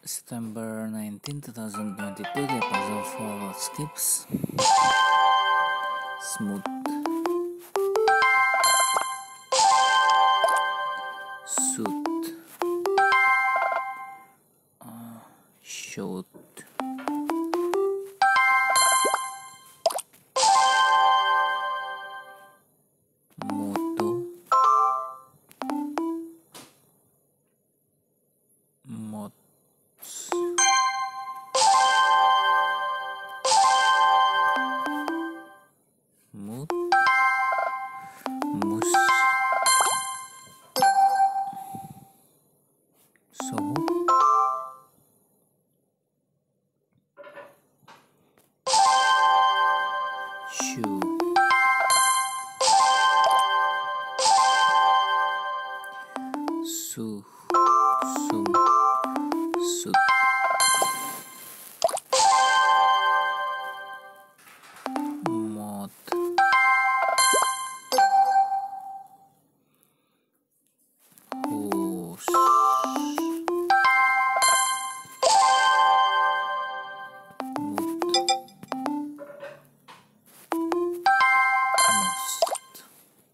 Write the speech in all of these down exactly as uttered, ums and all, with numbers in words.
September nineteenth, twenty twenty-two, the puzzle for WORDSCAPES. Smooth, suit, uh, shoot, moto, mods, mood, mus, so, shoe, su, sum, sut, mod, hose, must,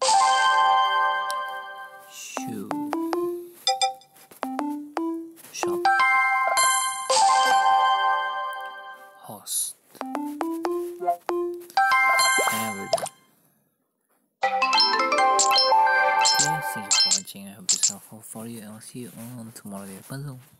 shoe, shop, host. Everything. Okay, thank you for watching. I hope this is helpful for you, and I'll see you on tomorrow's puzzle.